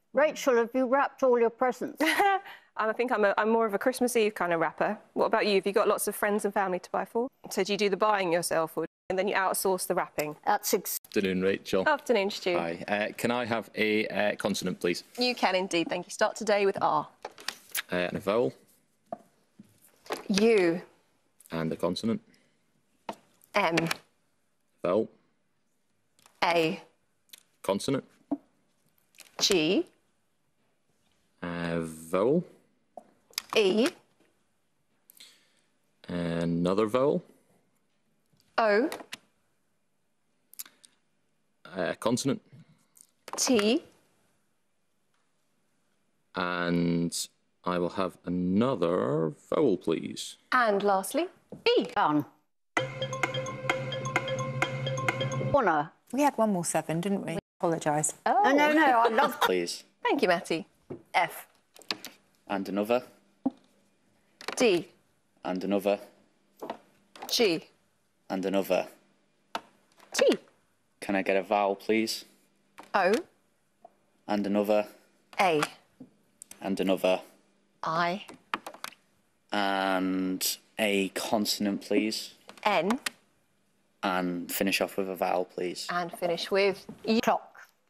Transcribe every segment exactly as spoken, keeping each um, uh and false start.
Rachel, have you wrapped all your presents? I think I'm, a, I'm more of a Christmas Eve kind of wrapper. What about you? Have you got lots of friends and family to buy for? So do you do the buying yourself, or and then you outsource the wrapping? That's ex Afternoon, Rachel. Afternoon, Stu. Hi. Uh, can I have a uh, consonant, please? You can indeed. Thank you. Start today with R. Uh, and a vowel. U. And a consonant. M. Vowel. A. Consonant. G. Uh, vowel. E. Another vowel. O. Uh, consonant. T. And I will have another vowel, please. And lastly, E. done. Honor. We had one more seven, didn't we? Apologise. Oh. No, no, no, I love Please. Thank you, Matty. F. And another. D. And another. G. And another. T. Can I get a vowel, please? O. And another. A. And another. I. And a consonant, please. N. And finish off with a vowel, please. And finish with U. clock.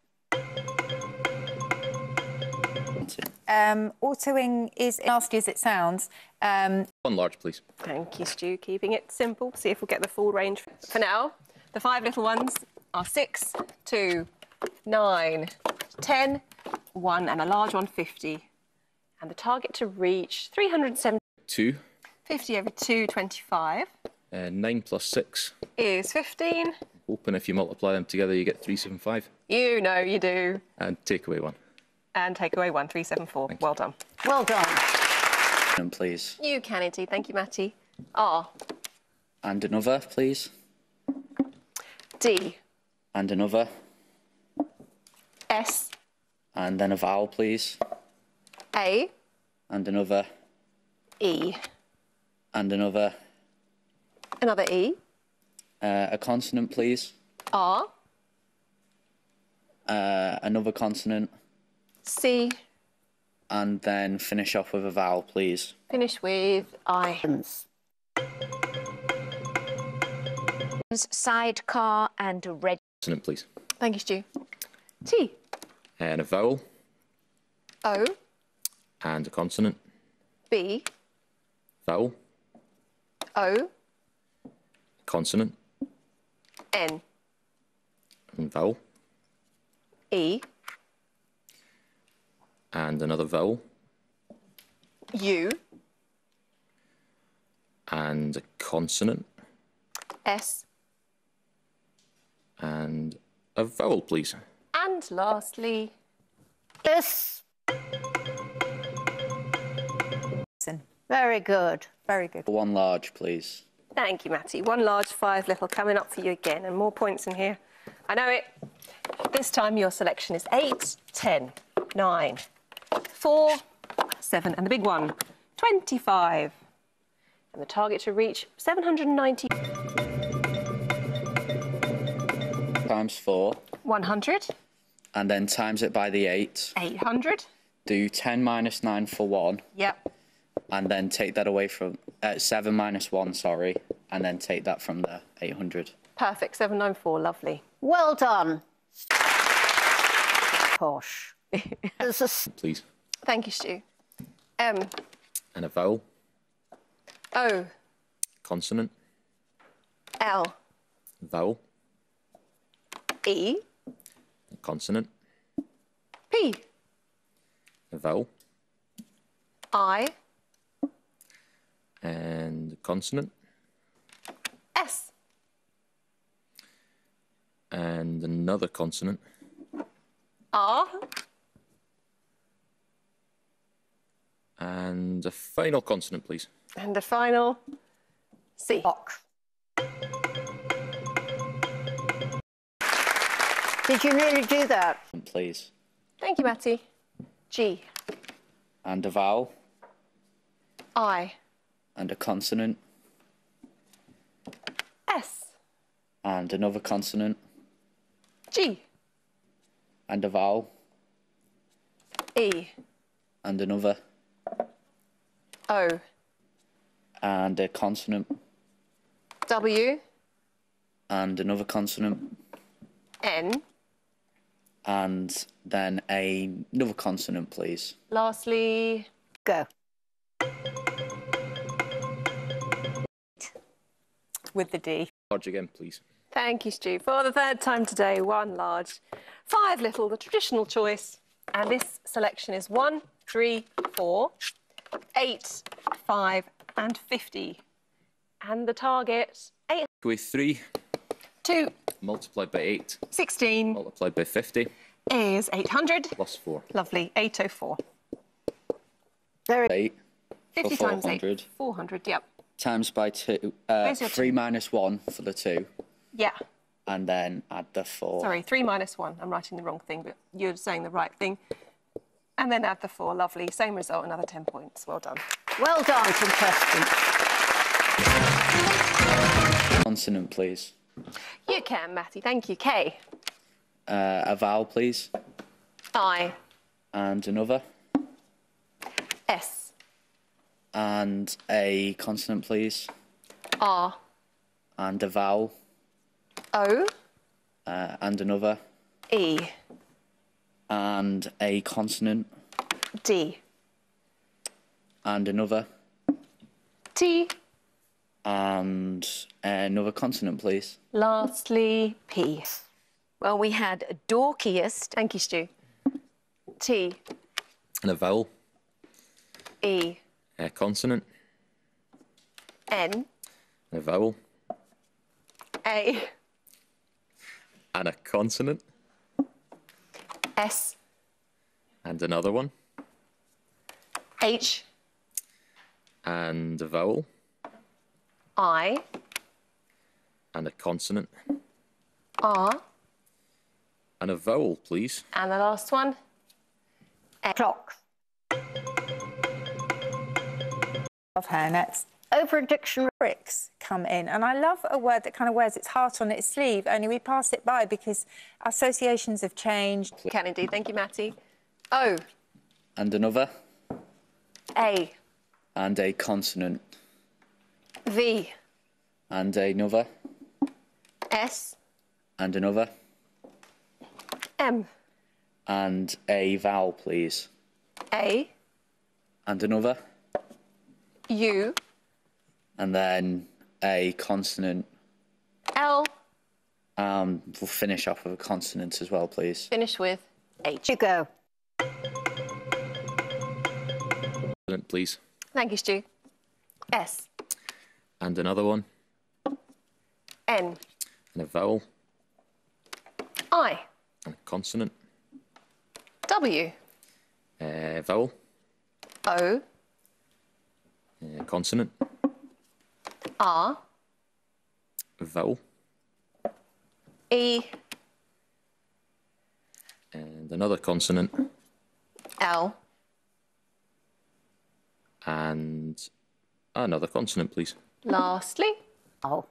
Um, autoing is nasty as it sounds. Um, One large, please. Thank you, Stu. Keeping it simple. See if we'll get the full range. For now, the five little ones are six, two, nine, ten, one, and a large one, fifty. And the target to reach three hundred seventy. Two. fifty over two, twenty-five. Uh, nine plus six. Is fifteen. Hoping if you multiply them together, you get three seven five. You know you do. And take away one. And take away one, three, seven, four. Well done. Well done. And please. You can indeed. Thank you, Matty. R. And another, please. D. And another. S. And then a vowel, please. A. And another. E. And another. Another E. Uh, a consonant, please. R. Uh, another consonant. C. And then finish off with a vowel, please. Finish with I. Sidecar and a red. Consonant, please. Thank you, Stu. T. And a vowel. O. And a consonant. B. Vowel. O. Consonant. N. And vowel. E. And another vowel. U. And a consonant. S. And a vowel, please. And lastly, Yes. Very good. very good. One large, please. thank you, Matty. One large, five little coming up for you again, and more points in here. I know it. This time your selection is eight, ten, nine, four, seven, and the big one, twenty-five. And the target to reach seven hundred ninety. Times four. one hundred. And then times it by the eight. eight hundred. Do ten minus nine for one. Yep. And then take that away from... Uh, seven minus one, sorry. And then take that from the eight hundred. Perfect. seven ninety-four. Lovely. Well done. Posh. There's a Please. Thank you, Stu. M. And a vowel. O. Consonant. L. Vowel. E. Consonant. P. A vowel. I. And consonant. S. And another consonant. R. And a final consonant, please. And the final C. rock. Did you nearly do that? Please. Thank you, Matty. G. And a vowel. I. And a consonant. S. And another consonant. G. And a vowel. E. And another. O. And a consonant. W. And another consonant. N. And then a, another consonant, please. Lastly, Go. With the D. Large again, please. thank you, Stu. For the third time today, one large, five little, the traditional choice. And this selection is one, three, four, eight, five, and fifty. And the target, eight, With three two, multiplied by eight sixteen, multiplied by fifty is eight hundred. plus four. Lovely, eight oh four. Very Eight. fifty For times four eight, hundred. four hundred, yep. Times by two. Uh, Where's your three two? minus one for the two. Yeah, And then add the four. sorry, three minus one. I'm writing the wrong thing, but you're saying the right thing. And then add the four, lovely. Same result, another ten points. Well done. well done, contestant. Consonant, please. You can, Matty, thank you. K. Uh, a vowel, please. I. And another. S. And a consonant, please. R. And a vowel. O. Uh, and another. E. And a consonant. D. And another. T. And another consonant, please. Lastly, P. Well, we had dorkiest. Thank you, Stu. T. And a vowel, E. a consonant, N. and a vowel, A. and a consonant, S. and another one, H. and a vowel, I. and a consonant, R. and a vowel, please. And the last one. Clock. Of hairnets. Over a dictionary. Bricks come in, and I love a word that kind of wears its heart on its sleeve, only we pass it by because associations have changed. Can indeed. Thank you, Matty. O. And another. A. And a consonant. V. And another. S. And another. M. And a vowel, please. A. And another. U. And then a consonant. L. Um, we'll finish off with a consonant as well, please. Finish with H. You go. Consonant, please. Thank you, Stu. S. And another one, N. and a vowel, I. and a consonant, W. a vowel, O. a consonant, R. a vowel, E. and another consonant, L. and another consonant, please. Lastly, Oh.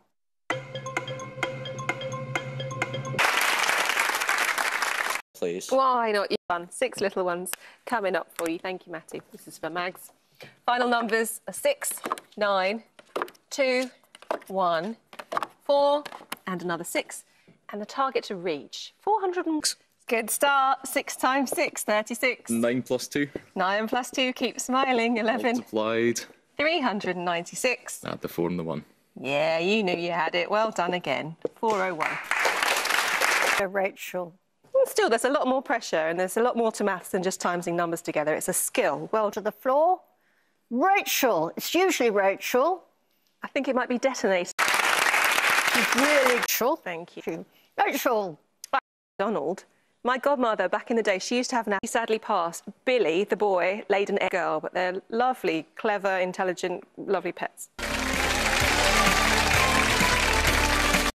Please. why not you? Fun. Six little ones coming up for you. Thank you, Matty. This is for Mags. Final numbers are six, nine, two, one, four, and another six. And the target to reach, four hundred and... Good start. Six times six, thirty-six. Nine plus two, Nine plus two, keep smiling, eleven. multiplied. three hundred and ninety-six. Add the four and the one. Yeah, you knew you had it. Well done again. four oh one. Rachel. Still, there's a lot more pressure and there's a lot more to maths than just timesing numbers together. It's a skill. Well, To the floor. Rachel. It's usually Rachel. I think it might be detonated. She's really Rachel. Thank you. Rachel. Donald. My godmother, back in the day, she used to have an... He sadly passed. Billy, the boy, laid an egg girl, but they're lovely, clever, intelligent, lovely pets.